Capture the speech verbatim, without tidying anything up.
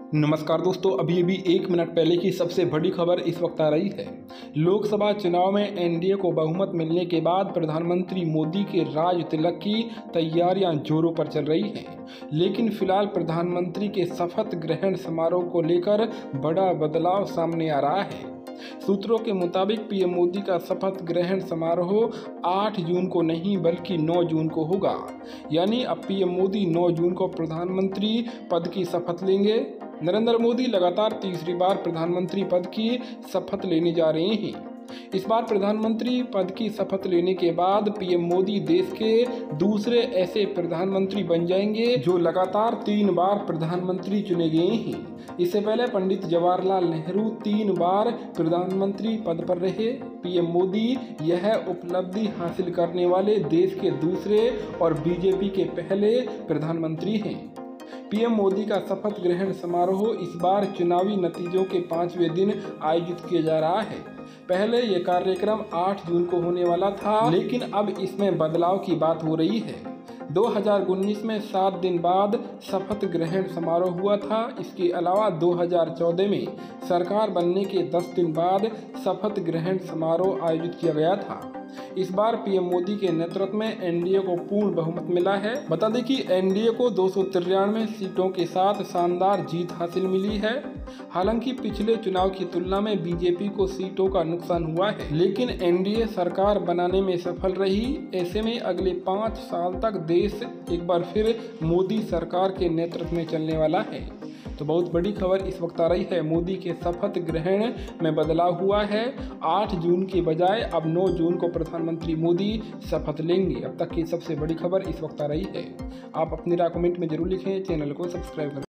नमस्कार दोस्तों, अभी अभी एक मिनट पहले की सबसे बड़ी खबर इस वक्त आ रही है। लोकसभा चुनाव में एनडीए को बहुमत मिलने के बाद प्रधानमंत्री मोदी के राज तिलक की तैयारियां जोरों पर चल रही हैं। लेकिन फिलहाल प्रधानमंत्री के शपथ ग्रहण समारोह को लेकर बड़ा बदलाव सामने आ रहा है। सूत्रों के मुताबिक पीएम मोदी का शपथ ग्रहण समारोह आठ जून को नहीं बल्कि नौ जून को होगा। यानी अब पीएम मोदी नौ जून को प्रधानमंत्री पद की शपथ लेंगे। नरेंद्र मोदी लगातार तीसरी बार प्रधानमंत्री पद की शपथ लेने जा रहे हैं। इस बार प्रधानमंत्री पद की शपथ लेने के बाद पीएम मोदी देश के दूसरे ऐसे प्रधानमंत्री बन जाएंगे जो लगातार तीन बार प्रधानमंत्री चुने गए हैं। इससे पहले पंडित जवाहरलाल नेहरू तीन बार प्रधानमंत्री पद पर रहे। पीएम मोदी यह उपलब्धि हासिल करने वाले देश के दूसरे और बीजेपी के पहले प्रधानमंत्री हैं। पीएम मोदी का शपथ ग्रहण समारोह इस बार चुनावी नतीजों के पांचवें दिन आयोजित किया जा रहा है। पहले यह कार्यक्रम आठ जून को होने वाला था, लेकिन अब इसमें बदलाव की बात हो रही है। दो हज़ार उन्नीस में सात दिन बाद शपथ ग्रहण समारोह हुआ था। इसके अलावा दो हज़ार चौदह में सरकार बनने के दस दिन बाद शपथ ग्रहण समारोह आयोजित किया गया था। इस बार पीएम मोदी के नेतृत्व में एनडीए को पूर्ण बहुमत मिला है। बता दें कि एनडीए को दो सौ तिरानवे सीटों के साथ शानदार जीत हासिल मिली है। हालांकि पिछले चुनाव की तुलना में बीजेपी को सीटों का नुकसान हुआ है, लेकिन एनडीए सरकार बनाने में सफल रही। ऐसे में अगले पाँच साल तक देश एक बार फिर मोदी सरकार के नेतृत्व में चलने वाला है। तो बहुत बड़ी खबर इस वक्त आ रही है। मोदी के शपथ ग्रहण में बदलाव हुआ है। आठ जून के बजाय अब नौ जून को प्रधानमंत्री मोदी शपथ लेंगे। अब तक की सबसे बड़ी खबर इस वक्त आ रही है। आप अपनी राय कमेंट में जरूर लिखें, चैनल को सब्सक्राइब करें।